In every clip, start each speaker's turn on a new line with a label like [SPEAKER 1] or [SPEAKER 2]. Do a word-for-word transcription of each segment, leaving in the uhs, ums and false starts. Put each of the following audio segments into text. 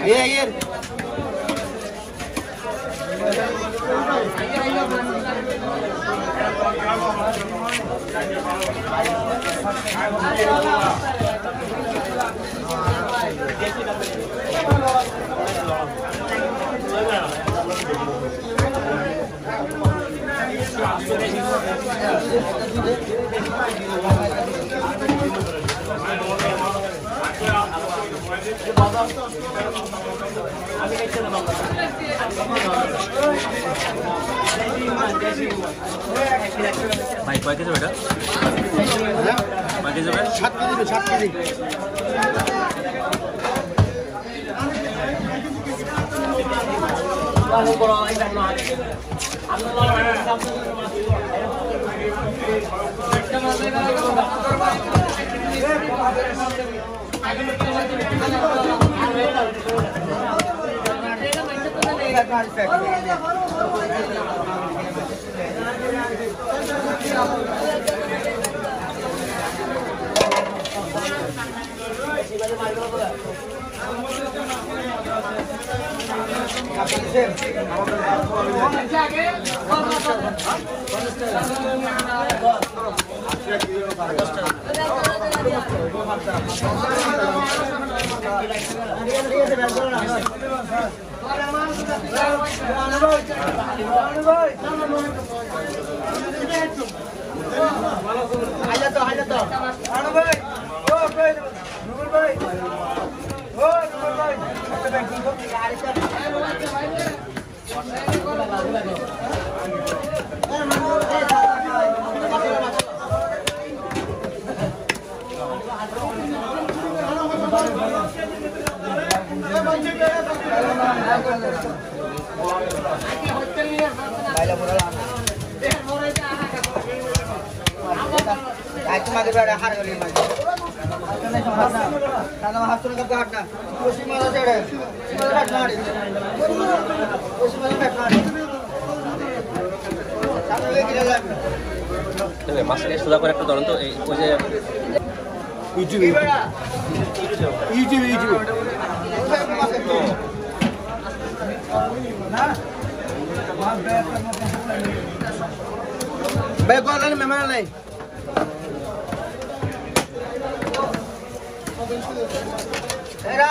[SPEAKER 1] ভাই কয় কেজি বেটা কয় কেজি বেটা সাত কেজি সাত কেজি
[SPEAKER 2] Aja tuh, aja tuh. Anu boy. Oh, boy. Number boy. Oh, number boy. Kita banking kok tiga hari kan. Aku mager berada hari ini mager. Karena hafsun ke karena. Usi malah cede. Malah nari. Usi malah nari. Sampai lagi dalam.
[SPEAKER 1] তবে মাছটাকে সোজা করে একটা ধরুন তো এই ওই যে
[SPEAKER 2] ইউটিউব ইউটিউব ইউটিউব না ভাই বলেন মেমোরি নাই এরা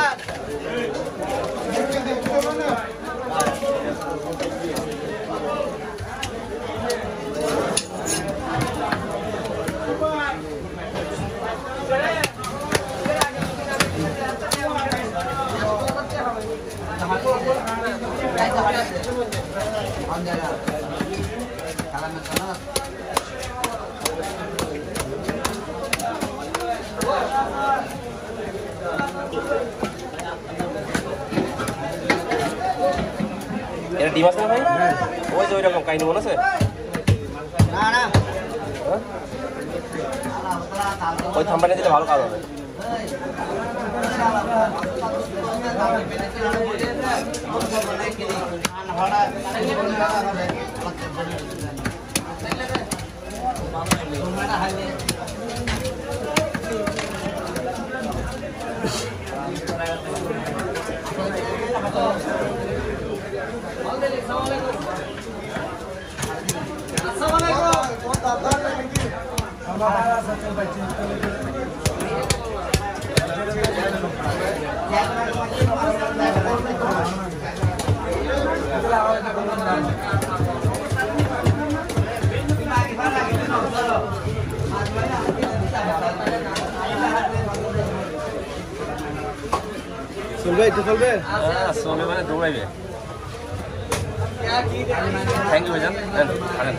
[SPEAKER 1] এটা ডিম আছে না ভাই ওই যে ওইরকম কাহিনী মনে আছে
[SPEAKER 2] না না
[SPEAKER 1] ওই থাম্বানে দিলে ভালো কাজ হবে
[SPEAKER 2] চলবে এটা চলবে
[SPEAKER 1] হ্যাঁ চলবে মানে দৌড়াইবে থ্যাংক ইউ ভাইজান দেন খাবেন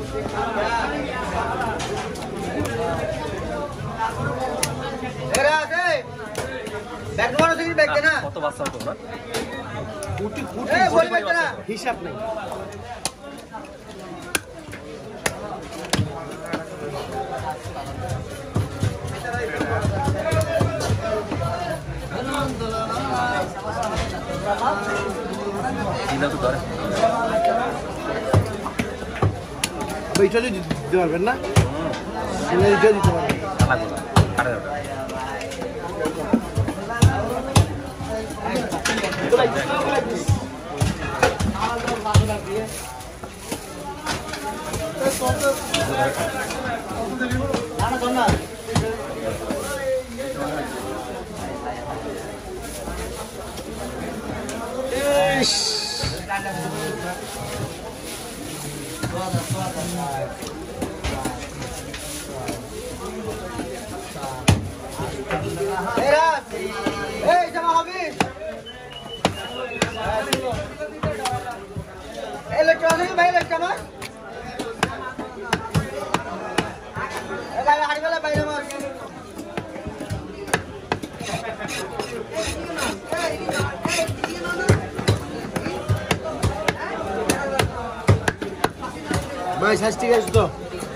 [SPEAKER 2] এরা আছে ব্যাগ মারো তুমি ব্যাগ দে না
[SPEAKER 1] কত বাচ্চা হতো না
[SPEAKER 2] কুটি কুটি বলবে না হিসাব নাই
[SPEAKER 1] দিলে তো ধরে
[SPEAKER 2] বইটা দিতে পারবেন না হুম দিতে দিতে পারবেন
[SPEAKER 1] লাগবে আরে ওটা
[SPEAKER 2] এই জামা হবে ইলেকট্রনিক ভাই ইলেকট্রনিক এই ভাই হাড়ি বেলা বাইরে মার ভাই সাইজ ঠিক আছে তো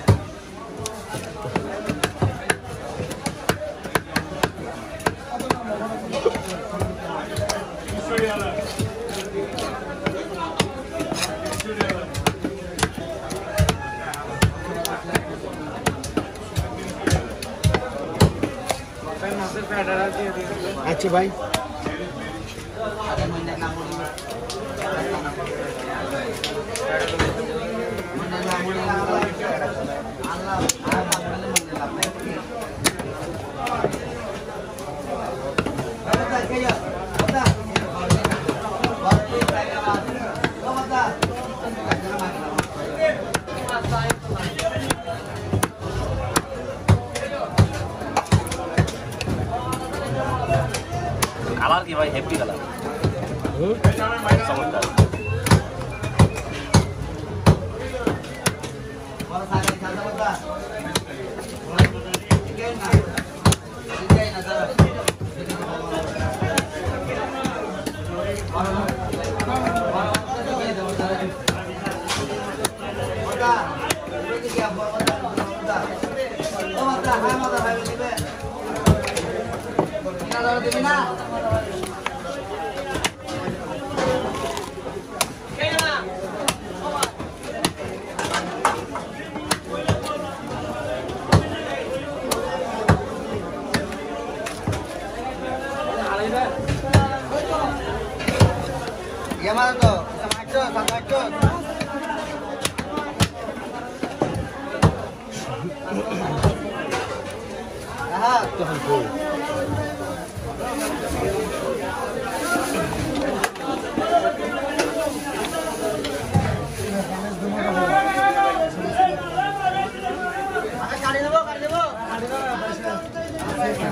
[SPEAKER 2] अच्छा भाई
[SPEAKER 3] কালার কি ভাই হেভি কালার চমৎকার
[SPEAKER 2] Gimana tuh? Sama aja, sama aja. Aha, Tuhan ku. Kali dulu, kali dulu. Kali dulu.